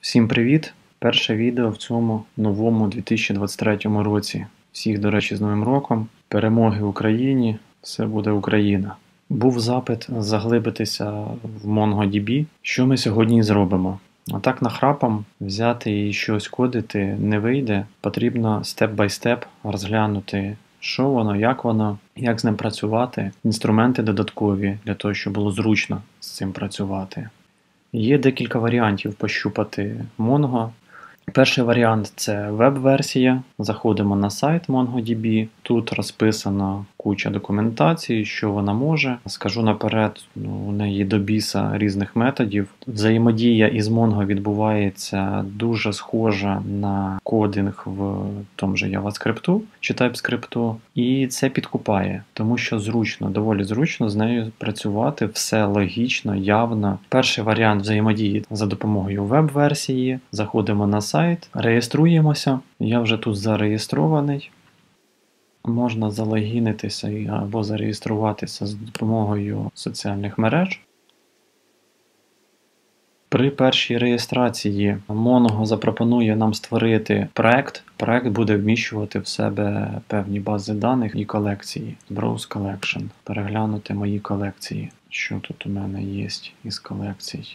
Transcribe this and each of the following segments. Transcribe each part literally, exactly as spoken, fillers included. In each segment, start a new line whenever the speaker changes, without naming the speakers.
Всім привіт! Перше відео в цьому новому дві тисячі двадцять третьому році. Всіх, до речі, з Новим роком. Перемоги Україні! Все буде Україна! Був запит заглибитися в MongoDB. Що ми сьогодні і зробимо? А так нахрапом взяти і щось кодити не вийде. Потрібно степ-бай-степ розглянути, що воно, як воно, як з ним працювати, інструменти додаткові для того, щоб було зручно з цим працювати. Є декілька варіантів пощупати Mongo. Перший варіант – це веб-версія. Заходимо на сайт MongoDB. Тут розписано куча документації, що вона може. Скажу наперед, ну, у неї до біса різних методів. Взаємодія із Mongo відбувається дуже схожа на кодинг в тому же JavaScript чи TypeScript. І це підкупає, тому що зручно, доволі зручно з нею працювати, все логічно, явно. Перший варіант взаємодії за допомогою веб-версії. Заходимо на сайт, реєструємося. Я вже тут зареєстрований. Можна залогінитися або зареєструватися з допомогою соціальних мереж. При першій реєстрації Mongo запропонує нам створити проект. Проект буде вміщувати в себе певні бази даних і колекції. Browse Collection. Переглянути мої колекції. Що тут у мене є із колекцій?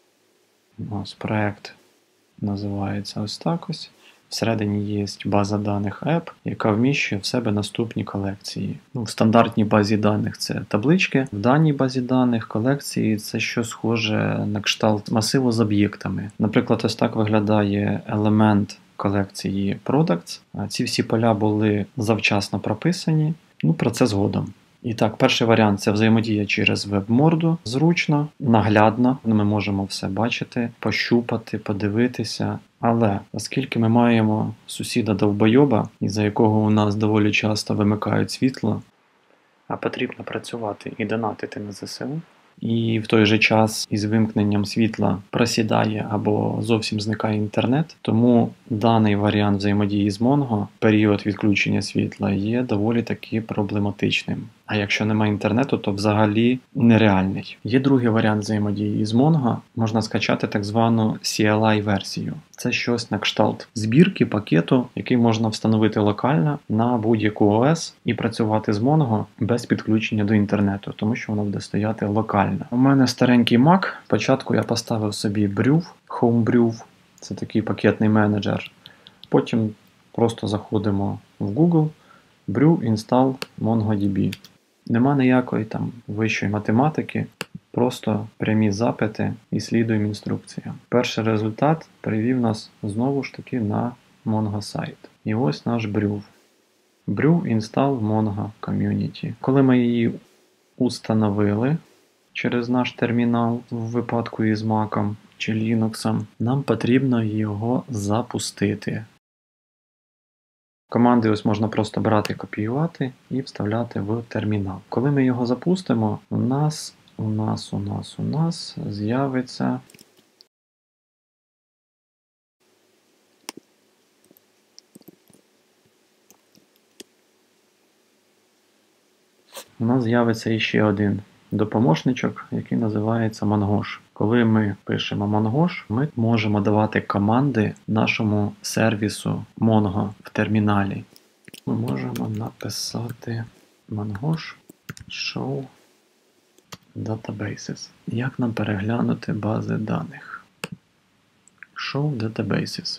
Ось проект називається ось так ось. Всередині є база даних App, яка вміщує в себе наступні колекції. Ну, в стандартній базі даних це таблички, в даній базі даних колекції це щось схоже на кшталт масиву з об'єктами. Наприклад, ось так виглядає елемент колекції Products. Ці всі поля були завчасно прописані, ну про це згодом. І так, перший варіант – це взаємодія через веб-морду. Зручно, наглядно, ми можемо все бачити, пощупати, подивитися. Але оскільки ми маємо сусіда-довбойоба, із-за якого у нас доволі часто вимикають світло, а потрібно працювати і донатити на ЗСУ, і в той же час із вимкненням світла просідає або зовсім зникає інтернет, тому даний варіант взаємодії з Mongo, період відключення світла, є доволі таки проблематичним. А якщо немає інтернету, то взагалі нереальний. Є другий варіант взаємодії з Mongo. Можна скачати так звану сі ел ай-версію. Це щось на кшталт збірки, пакету, який можна встановити локально на будь-яку о ес і працювати з Mongo без підключення до інтернету, тому що воно буде стояти локально. У мене старенький Mac. Спочатку я поставив собі Brew, Homebrew. Це такий пакетний менеджер. Потім просто заходимо в Google, Brew, Install, MongoDB. Нема ніякої там вищої математики, просто прямі запити і слідуємо інструкціям. Перший результат привів нас знову ж таки на Mongo сайт. І ось наш Brew. Brew Install Mongo Community. Коли ми її установили через наш термінал, в випадку із Mac чи Linux, нам потрібно його запустити. Команди ось можна просто брати, копіювати і вставляти в термінал. Коли ми його запустимо, у нас, у нас, у нас, у нас з'явиться у нас з'явиться іще один допомощничок, який називається Mongosh. Коли ми пишемо Mongosh, ми можемо давати команди нашому сервісу Mongo в терміналі. Ми можемо написати Mongosh show databases. Як нам переглянути бази даних? Show databases.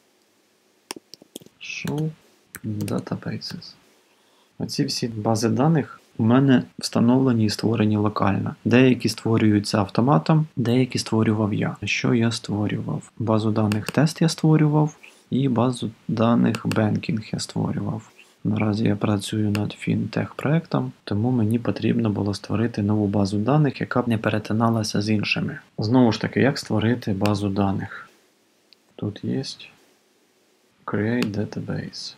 Show databases. Оці всі бази даних у мене встановлені і створені локально. Деякі створюються автоматом, деякі створював я. Що я створював? Базу даних тест я створював і базу даних Banking я створював. Наразі я працюю над фінтех-проектом, тому мені потрібно було створити нову базу даних, яка б не перетиналася з іншими. Знову ж таки, як створити базу даних? Тут є Create Database.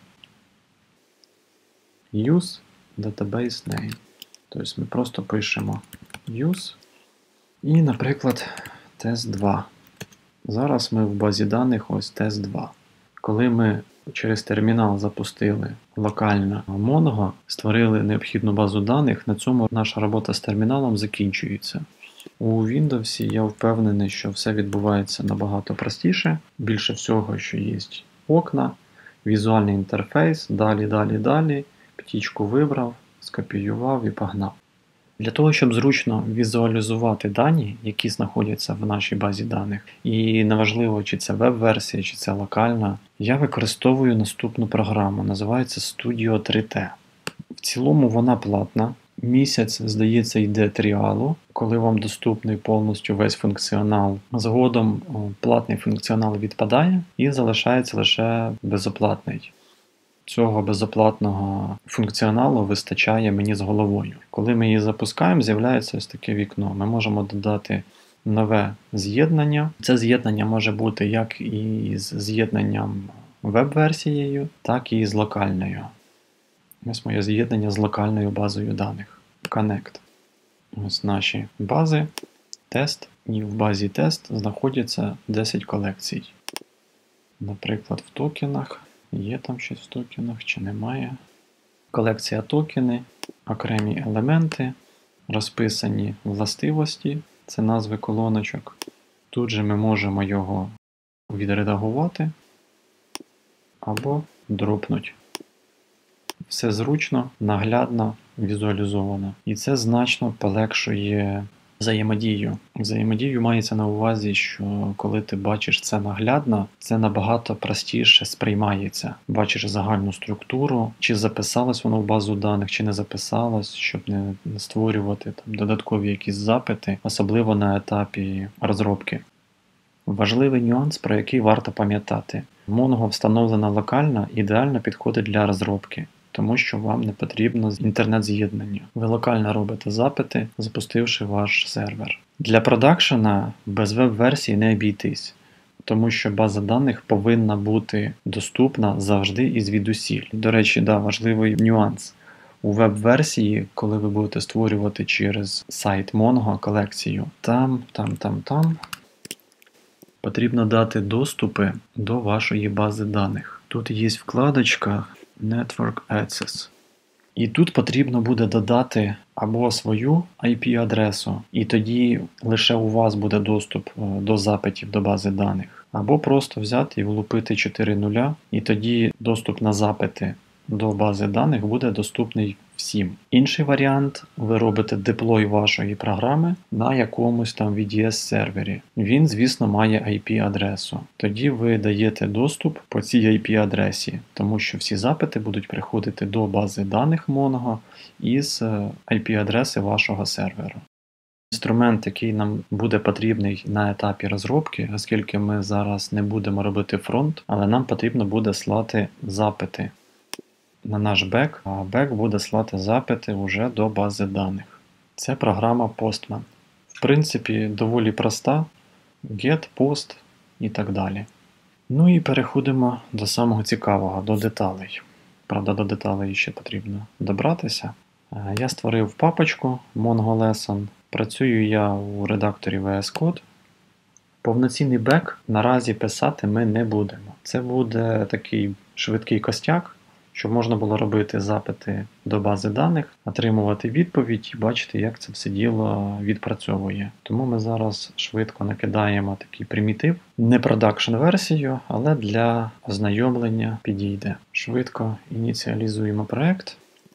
Use Database Name. Тобто ми просто пишемо Use і, наприклад, тест два. Зараз ми в базі даних ось тест два. Коли ми через термінал запустили локально Mongo, створили необхідну базу даних, на цьому наша робота з терміналом закінчується. У Windows я впевнений, що все відбувається набагато простіше. Більше всього, що є окна, візуальний інтерфейс, далі, далі, далі. Птічку вибрав, скопіював і погнав. Для того, щоб зручно візуалізувати дані, які знаходяться в нашій базі даних, і неважливо, чи це веб-версія, чи це локальна, я використовую наступну програму, називається Studio три те. В цілому вона платна. Місяць, здається, йде тріалу, коли вам доступний повністю весь функціонал. Згодом платний функціонал відпадає і залишається лише безоплатний. Цього безоплатного функціоналу вистачає мені з головою. Коли ми її запускаємо, з'являється ось таке вікно. Ми можемо додати нове з'єднання. Це з'єднання може бути як і з з'єднанням веб-версією, так і з локальною. Ось моє з'єднання з локальною базою даних. Connect. Ось наші бази. Тест. І в базі тест знаходяться десять колекцій. Наприклад, в токенах. Є там щось в токенах чи немає. Колекція токени, окремі елементи, розписані властивості, це назви колоночок. Тут же ми можемо його відредагувати або дропнути. Все зручно, наглядно, візуалізовано. І це значно полегшує взаємодію. Взаємодію мається на увазі, що коли ти бачиш це наглядно, це набагато простіше сприймається. Бачиш загальну структуру, чи записалось воно в базу даних, чи не записалось, щоб не створювати там додаткові якісь запити, особливо на етапі розробки. Важливий нюанс, про який варто пам'ятати. Mongo встановлена локально, ідеально підходить для розробки, тому що вам не потрібно інтернет-з'єднання. Ви локально робите запити, запустивши ваш сервер. Для продакшена без веб-версії не обійтись, тому що база даних повинна бути доступна завжди і звідусіль. До речі, да, важливий нюанс. У веб-версії, коли ви будете створювати через сайт Mongo колекцію, там, там, там, там, потрібно дати доступи до вашої бази даних. Тут є вкладочка Network Access. І тут потрібно буде додати або свою ай пі-адресу, і тоді лише у вас буде доступ до запитів до бази даних. Або просто взяти і влупити чотири нуля, і тоді доступ на запити до бази даних буде доступний всім. Інший варіант, ви робите деплой вашої програми на якомусь там ві ді ес-сервері. Він, звісно, має ай пі-адресу. Тоді ви даєте доступ по цій ай пі-адресі, тому що всі запити будуть приходити до бази даних Mongo із ай пі-адреси вашого серверу. Інструмент, який нам буде потрібний на етапі розробки, оскільки ми зараз не будемо робити фронт, але нам потрібно буде слати запити на наш бек, а бек буде слати запити вже до бази даних. Це програма Postman. В принципі, доволі проста. Get, post і так далі. Ну і переходимо до самого цікавого, до деталей. Правда, до деталей ще потрібно добратися. Я створив папочку Mongo Lesson. Працюю я у редакторі ві ес Code. Повноцінний бек наразі писати ми не будемо. Це буде такий швидкий костяк, щоб можна було робити запити до бази даних, отримувати відповідь і бачити, як це все діло відпрацьовує. Тому ми зараз швидко накидаємо такий примітив. Не продакшн-версію, але для ознайомлення підійде. Швидко ініціалізуємо проект.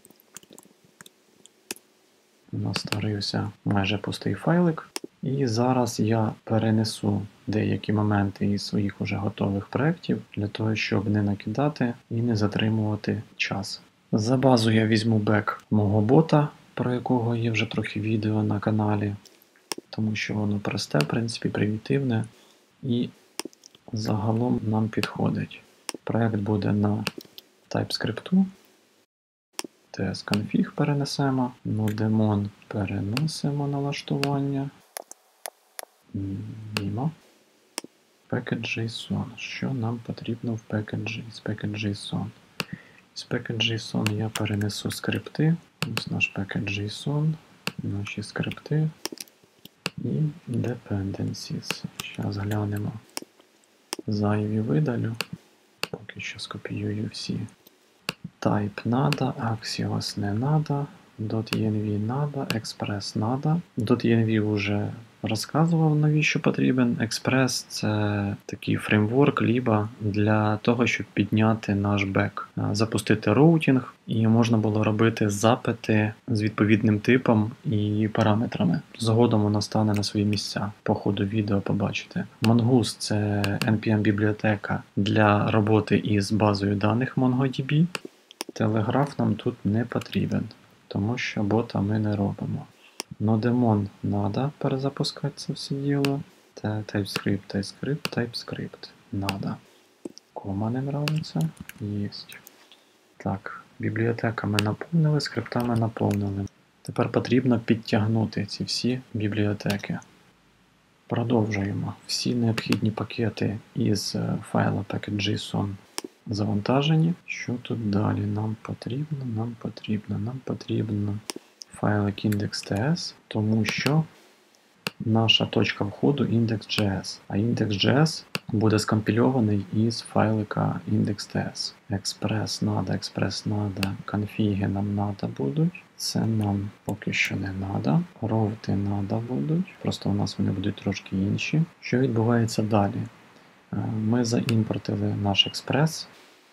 У нас створився майже пустий файлик. І зараз я перенесу деякі моменти із своїх уже готових проєктів, для того, щоб не накидати і не затримувати час. За базу я візьму бек мого бота, про якого є вже трохи відео на каналі, тому що воно просте, в принципі, примітивне і загалом нам підходить. Проєкт буде на TypeScript. tsconfig перенесемо, nodemon переносимо налаштування. Мімо. Package.json. Що нам потрібно в package? З package.json. З package.json я перенесу скрипти. Ось наш package.json, наші скрипти і dependencies. Зараз глянемо. Зайві видалю. Поки що скопіюю всі. Type надо, Axios не надо. .env надо, Express надо. .env вже розказував, навіщо потрібен. Express – це такий фреймворк ліба для того, щоб підняти наш бек, запустити роутінг, і можна було робити запити з відповідним типом і параметрами. Згодом воно стане на свої місця. По ходу відео побачите. Mongoose – це ен пі ем-бібліотека для роботи із базою даних MongoDB. Телеграф нам тут не потрібен, тому що бота ми не робимо. Nodemon надо перезапускати це все діло. TypeScript, TypeScript, TypeScript надо. Кома не нравиться. Єсть. Так, бібліотека ми наповнили, скриптами наповнили. Тепер потрібно підтягнути ці всі бібліотеки. Продовжуємо. Всі необхідні пакети із файла package.json завантажені. Що тут далі? Нам потрібно, нам потрібно, нам потрібно файлик index.ts, тому що наша точка входу index.js, а index.js буде скомпільований із файлика index.ts. Express надо, Express надо, конфіги нам надо будуть. Це нам поки що не надо. Роути надо будуть, просто у нас вони будуть трошки інші. Що відбувається далі? Ми заімпортили наш Express,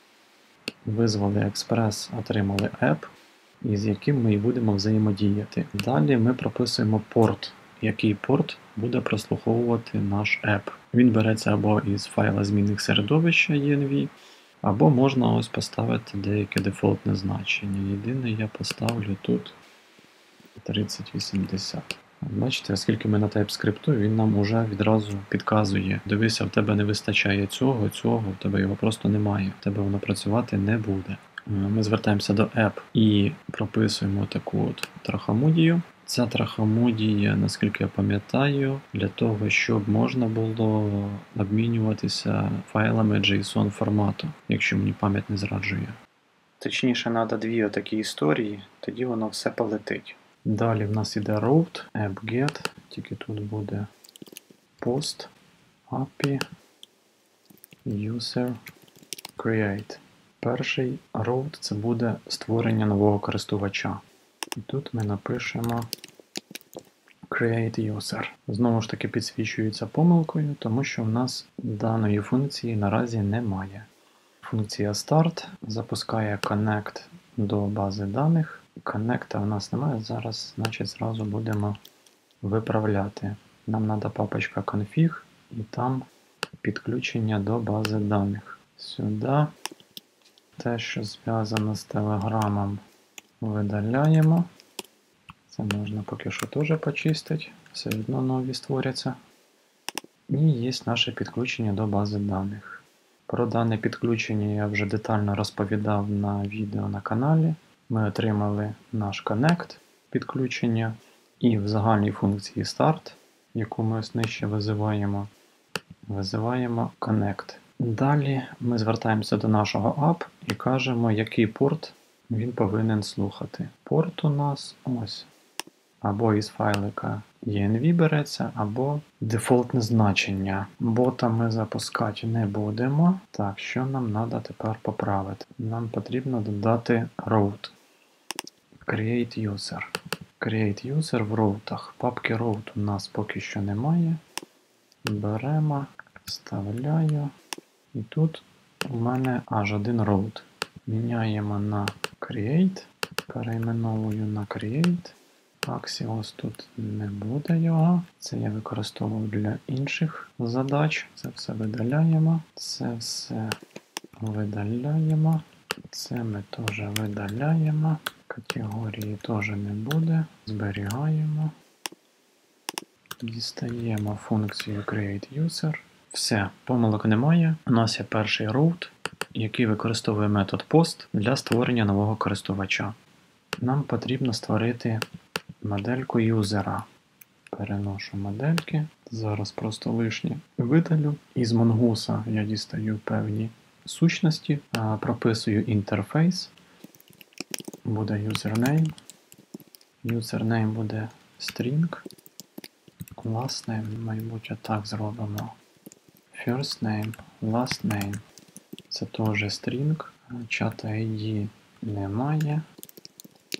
визвали Express, отримали app, із яким ми і будемо взаємодіяти. Далі ми прописуємо порт, який порт буде прослуховувати наш app. Він береться або із файла змінних середовища env, або можна ось поставити деяке дефолтне значення. Єдине, я поставлю тут тридцять вісімдесят. Бачите, оскільки ми на TypeScript, він нам уже відразу підказує. Дивися, в тебе не вистачає цього, цього, в тебе його просто немає. В тебе воно працювати не буде. Ми звертаємося до app і прописуємо таку от трахомудію. Ця трахомудія, наскільки я пам'ятаю, для того, щоб можна було обмінюватися файлами JSON формату, якщо мені пам'ять не зраджує. Точніше, треба дві отакі історії, тоді воно все полетить. Далі в нас іде route, app-get, тільки тут буде post, ей пі ай, user, create. Перший route – це буде створення нового користувача. І тут ми напишемо create user. Знову ж таки підсвічується помилкою, тому що в нас даної функції наразі немає. Функція start запускає connect до бази даних. Коннекта у нас немає, зараз, значить, зразу будемо виправляти. Нам треба папочка config і там підключення до бази даних. Сюди те, що зв'язано з телеграмом, видаляємо. Це можна поки що теж почистити, все одно нові створяться. І є наше підключення до бази даних. Про дане підключення я вже детально розповідав на відео на каналі. Ми отримали наш Connect підключення і в загальній функції Start, яку ми ось нижче визиваємо, визиваємо Connect. Далі ми звертаємося до нашого app і кажемо, який порт він повинен слухати. Порт у нас ось або із файлика env береться, або дефолтне значення. Бота ми запускати не будемо. Так, що нам треба тепер поправити? Нам потрібно додати route. Create user. Create user в роутах. Папки route у нас поки що немає. Беремо, вставляю. І тут у мене аж один route. Міняємо на create. Перейменовую на create. Axios тут не буде його. Це я використовував для інших задач. Це все видаляємо. Це все видаляємо. Це ми теж видаляємо. Категорії теж не буде. Зберігаємо. Дістаємо функцію createUser. Все, помилок немає. У нас є перший route, який використовує метод post для створення нового користувача. Нам потрібно створити модельку юзера. Переношу модельки. Зараз просто лишнє видалю. Із Mongoose я дістаю певні сущності, прописую інтерфейс. Буде username. Username буде string. Last name, мабуть, отак зробимо. First name, last name. Це теж string. Чата ай ді немає.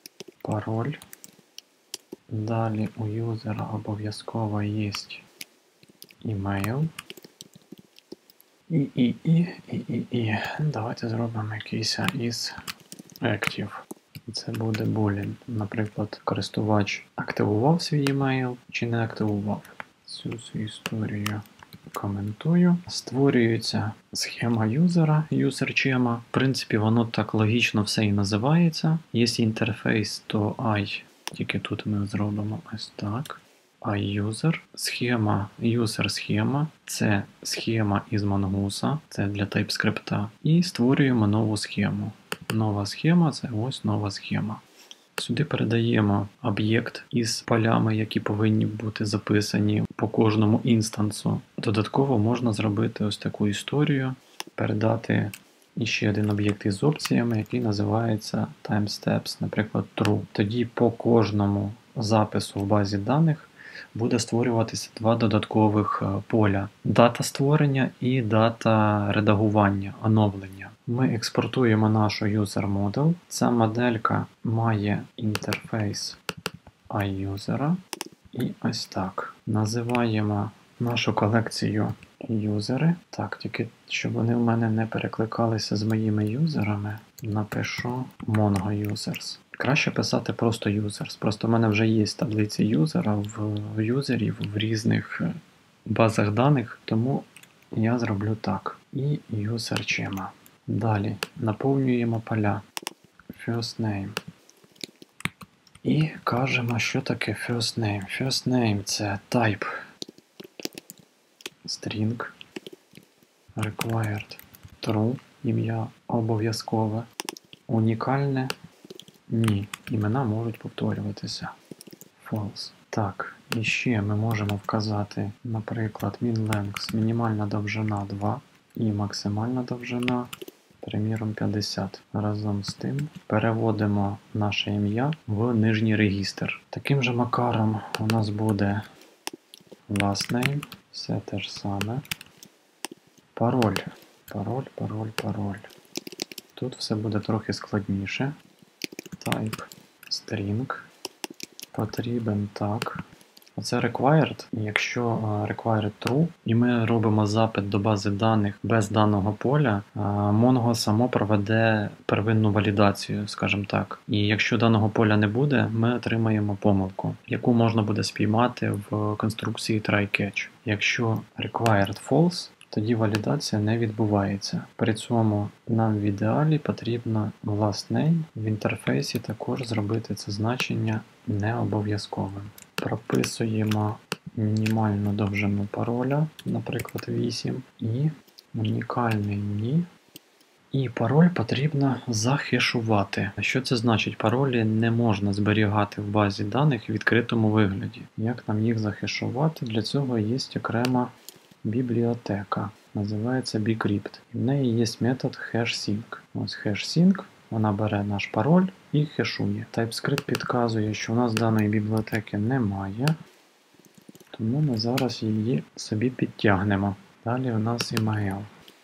пароль. Далі у юзера обов'язково є email. І, і, і, і, і, і. Давайте зробимо якийсь is active. Це буде boolean. Наприклад, користувач активував свій емейл чи не активував. Цю всю історію коментую. Створюється схема юзера, user-чема. В принципі, воно так логічно все і називається. Є інтерфейс, то I, тільки тут ми зробимо ось так. iUser. Схема, user схема. Це схема із Mongoose, це для TypeScript. І створюємо нову схему. Нова схема – це ось нова схема. Сюди передаємо об'єкт із полями, які повинні бути записані по кожному інстансу. Додатково можна зробити ось таку історію, передати іще один об'єкт із опціями, який називається timesteps, наприклад, true. Тоді по кожному запису в базі даних буде створюватися два додаткових поля. Дата створення і дата редагування, оновлення. Ми експортуємо нашу user model. Ця моделька має інтерфейс iUser. І ось так. Називаємо нашу колекцію юзери. Так, тільки щоб вони в мене не перекликалися з моїми юзерами, напишу Mongo Users. Краще писати просто users. Просто в мене вже є таблиці юзера в юзерів в різних базах даних, тому я зроблю так. І user-чема. Далі наповнюємо поля first name. І кажемо, що таке first name. First name – це type string, required true, ім'я обов'язкове, унікальне ні, імена можуть повторюватися. False. Так, і ще ми можемо вказати, наприклад, min-length, мінімальна довжина два і максимальна довжина, приміром, п'ятдесят. Разом з тим переводимо наше ім'я в нижній регістр. Таким же макаром у нас буде last name, все те ж саме. Пароль. Пароль, пароль, пароль. Тут все буде трохи складніше. Type string. Потрібен так. Оце required. Якщо required true, і ми робимо запит до бази даних без даного поля, Mongo само проведе первинну валідацію, скажімо так. І якщо даного поля не буде, ми отримаємо помилку, яку можна буде спіймати в конструкції try-catch. Якщо required false, тоді валідація не відбувається. При цьому нам в ідеалі потрібно last name в інтерфейсі також зробити це значення не обов'язковим. Прописуємо мінімальну довжину пароля, наприклад, вісім, і унікальний ні. І пароль потрібно захешувати. Що це значить? Паролі не можна зберігати в базі даних в відкритому вигляді. Як нам їх захешувати? Для цього є окрема бібліотека. Називається bcrypt. В неї є метод hashsync. Ось hashsync. Вона бере наш пароль і хешує. TypeScript підказує, що у нас даної бібліотеки немає, тому ми зараз її собі підтягнемо. Далі у нас email.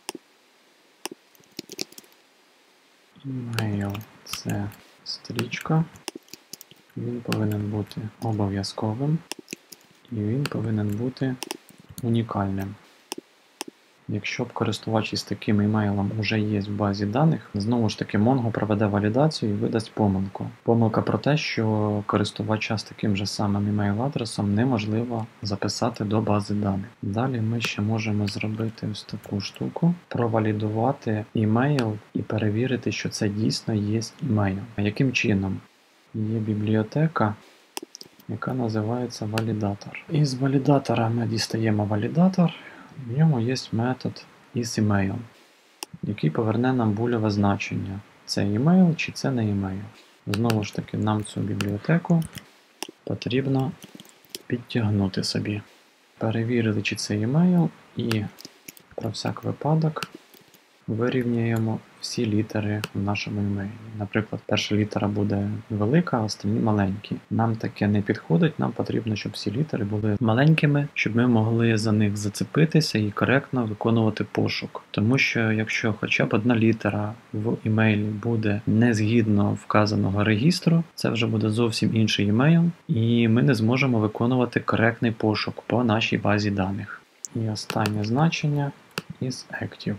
Email – це стрічка. Він повинен бути обов'язковим і він повинен бути унікальним. Якщо б користувач із таким емейлом вже є в базі даних, знову ж таки Mongo проведе валідацію і видасть помилку. Помилка про те, що користувача з таким же самим емейл-адресом неможливо записати до бази даних. Далі ми ще можемо зробити ось таку штуку, провалідувати емейл і перевірити, що це дійсно є емейл. Яким чином? Є бібліотека, яка називається валідатор. Із валідатора ми дістаємо валідатор. В ньому є метод isEmail, який поверне нам бульове значення. Це емейл чи це не емейл. Знову ж таки, нам цю бібліотеку потрібно підтягнути собі. Перевірили, чи це емейл, і про всяк випадок вирівнюємо всі літери в нашому імейлі. Наприклад, перша літера буде велика, а останні маленькі. Нам таке не підходить, нам потрібно, щоб всі літери були маленькими, щоб ми могли за них зацепитися і коректно виконувати пошук. Тому що якщо хоча б одна літера в імейлі буде не згідно вказаного регістру, це вже буде зовсім інший імейл, і ми не зможемо виконувати коректний пошук по нашій базі даних. І останнє значення is active.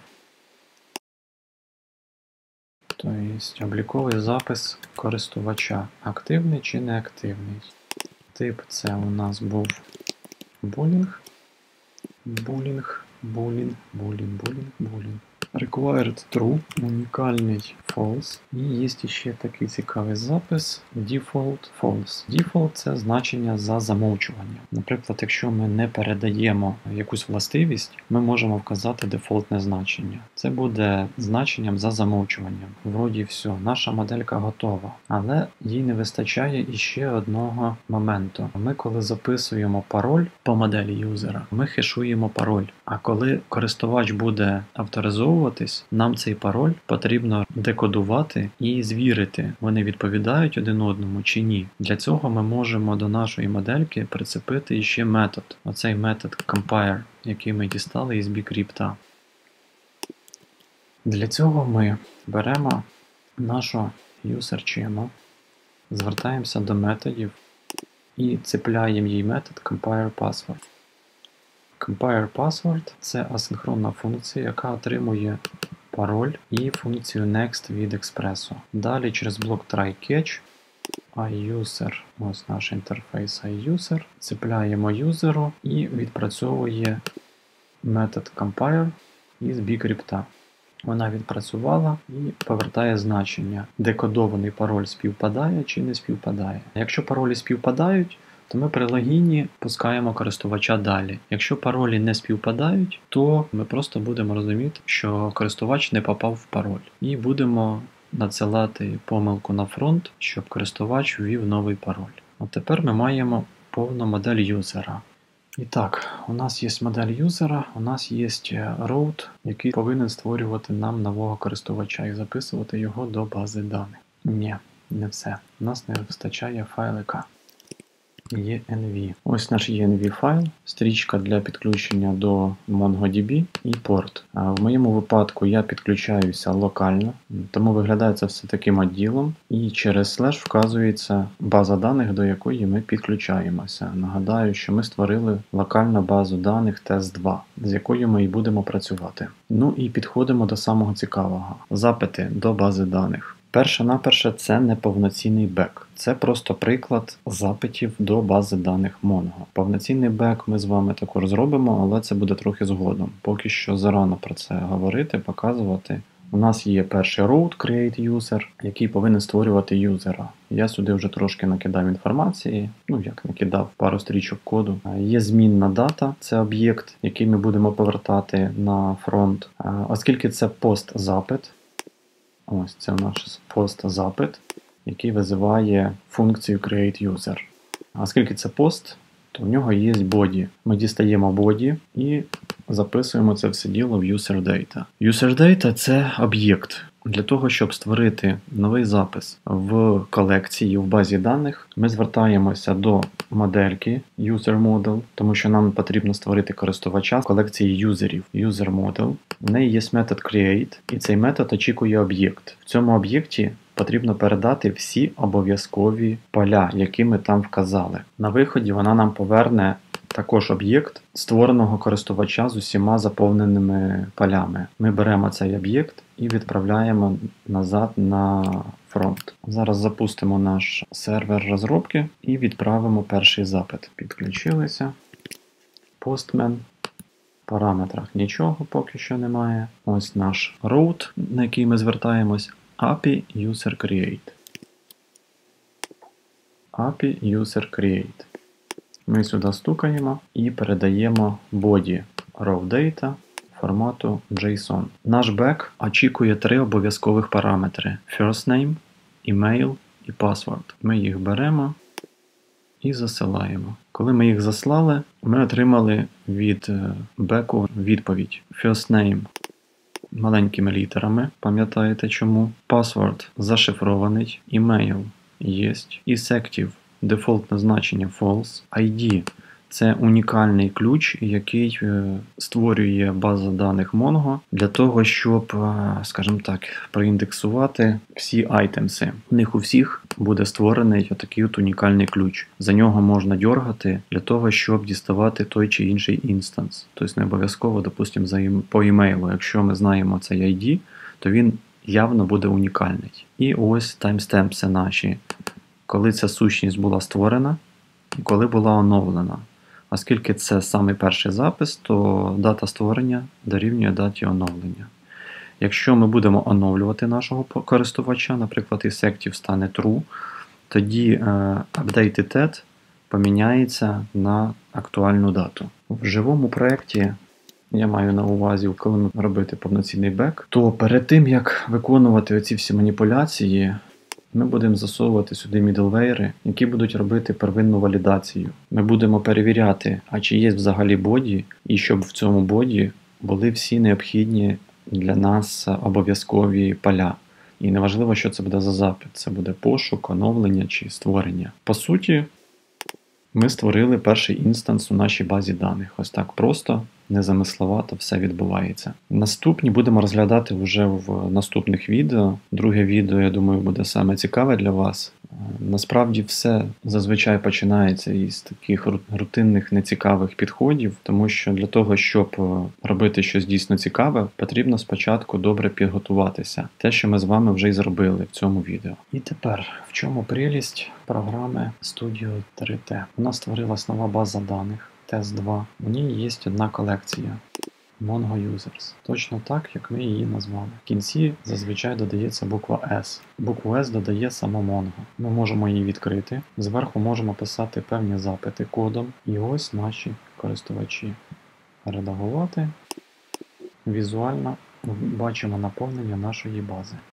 Тобто обліковий запис користувача. Активний чи неактивний. Тип це у нас був булінг. Булінг, булінг, булінг, булінг, булінг. Required true, унікальний false. І є ще такий цікавий запис default false. Default – це значення за замовчуванням. Наприклад, якщо ми не передаємо якусь властивість, ми можемо вказати дефолтне значення. Це буде значенням за замовчуванням. Вроді все, наша моделька готова. Але їй не вистачає іще одного моменту. Ми коли записуємо пароль по моделі юзера, ми хешуємо пароль. А коли користувач буде авторизовуватись, нам цей пароль потрібно декодувати і звірити, вони відповідають один одному чи ні. Для цього ми можемо до нашої модельки прицепити ще метод. Оцей метод compare, який ми дістали із bcrypt. Для цього ми беремо нашу user-чему, звертаємося до методів і цепляємо їй метод compare_password. CompirePassword – це асинхронна функція, яка отримує пароль і функцію next від експресу. Далі через блок try-catch iUser, ось наш інтерфейс iUser, цепляємо юзеру і відпрацьовує метод compare із bcrypt. Вона відпрацювала і повертає значення. Декодований пароль співпадає чи не співпадає. Якщо паролі співпадають, то ми при логіні пускаємо користувача далі. Якщо паролі не співпадають, то ми просто будемо розуміти, що користувач не попав в пароль. І будемо надсилати помилку на фронт, щоб користувач ввів новий пароль. От тепер ми маємо повну модель юзера. І так, у нас є модель юзера, у нас є route, який повинен створювати нам нового користувача і записувати його до бази даних. Ні, не все. У нас не вистачає файлика. і ен ві. Ось наш і ен ві файл, стрічка для підключення до MongoDB і порт. В моєму випадку я підключаюся локально, тому виглядає це все таким відділом, і через слеш вказується база даних, до якої ми підключаємося. Нагадаю, що ми створили локальну базу даних тест два, з якою ми і будемо працювати. Ну і підходимо до самого цікавого. Запити до бази даних. Перше-наперше це не повноцінний бек. Це просто приклад запитів до бази даних Mongo. Повноцінний бек ми з вами також зробимо, але це буде трохи згодом. Поки що зарано про це говорити, показувати. У нас є перший route create user, який повинен створювати юзера. Я сюди вже трошки накидав інформації, ну як накидав пару стрічок коду. Є змінна дата, це об'єкт, який ми будемо повертати на фронт. Оскільки це пост-запит, ось це наш пост-запит, який визиває функцію createUser. А оскільки це пост, то в нього є body. Ми дістаємо body і записуємо це все діло в UserData. UserData – це об'єкт. Для того, щоб створити новий запис в колекції, в базі даних, ми звертаємося до модельки UserModel, тому що нам потрібно створити користувача в колекції юзерів. UserModel. В неї є метод create, і цей метод очікує об'єкт. В цьому об'єкті потрібно передати всі обов'язкові поля, які ми там вказали. На виході вона нам поверне також об'єкт створеного користувача з усіма заповненими полями. Ми беремо цей об'єкт і відправляємо назад на фронт. Зараз запустимо наш сервер розробки і відправимо перший запит. Підключилися. Postman. В параметрах нічого поки що немає. Ось наш route, на який ми звертаємось. ей пі ай User Create. ей пі ай User Create. Ми сюди стукаємо і передаємо body raw data формату JSON. Наш бек очікує три обов'язкових параметри: first name, email і password. Ми їх беремо і засилаємо. Коли ми їх заслали, ми отримали від беку відповідь: first name маленькими літерами, пам'ятаєте чому. Password зашифрований, email є, ESECTIVE дефолтне значення false, ай ді це унікальний ключ, який створює база даних Mongo для того, щоб, скажімо так, проіндексувати всі айтемси. У них у всіх буде створений отакий от унікальний ключ. За нього можна дьоргати для того, щоб діставати той чи інший інстанс. Тобто не обов'язково, допустимо, по емейлу. Якщо ми знаємо цей ай ді, то він явно буде унікальний. І ось таймстемпси наші, коли ця сущність була створена і коли була оновлена. Оскільки це саме перший запис, то дата створення дорівнює даті оновлення. Якщо ми будемо оновлювати нашого користувача, наприклад, ESECTIVE стане true, тоді updated поміняється на актуальну дату. В живому проєкті, я маю на увазі, коли ми робити повноцінний бек, то перед тим, як виконувати оці всі маніпуляції, ми будемо засовувати сюди мідлвейри, які будуть робити первинну валідацію. Ми будемо перевіряти, а чи є взагалі боді, і щоб в цьому боді були всі необхідні для нас обов'язкові поля. І неважливо, що це буде за запит. Це буде пошук, оновлення чи створення. По суті, ми створили перший інстанс у нашій базі даних. Ось так просто, незамисловато все відбувається. Наступні будемо розглядати вже в наступних відео. Друге відео, я думаю, буде саме цікаве для вас. Насправді все зазвичай починається із таких рутинних, нецікавих підходів, тому що для того, щоб робити щось дійсно цікаве, потрібно спочатку добре підготуватися. Те, що ми з вами вже й зробили в цьому відео. І тепер, в чому прелість програми Studio три Т? У нас створилась нова база даних тест два. У ній є одна колекція Mongo Users. Точно так, як ми її назвали. В кінці зазвичай додається буква S. Букву S додає сама Mongo. Ми можемо її відкрити. Зверху можемо писати певні запити кодом. І ось наші користувачі. Редагувати. Візуально бачимо наповнення нашої бази.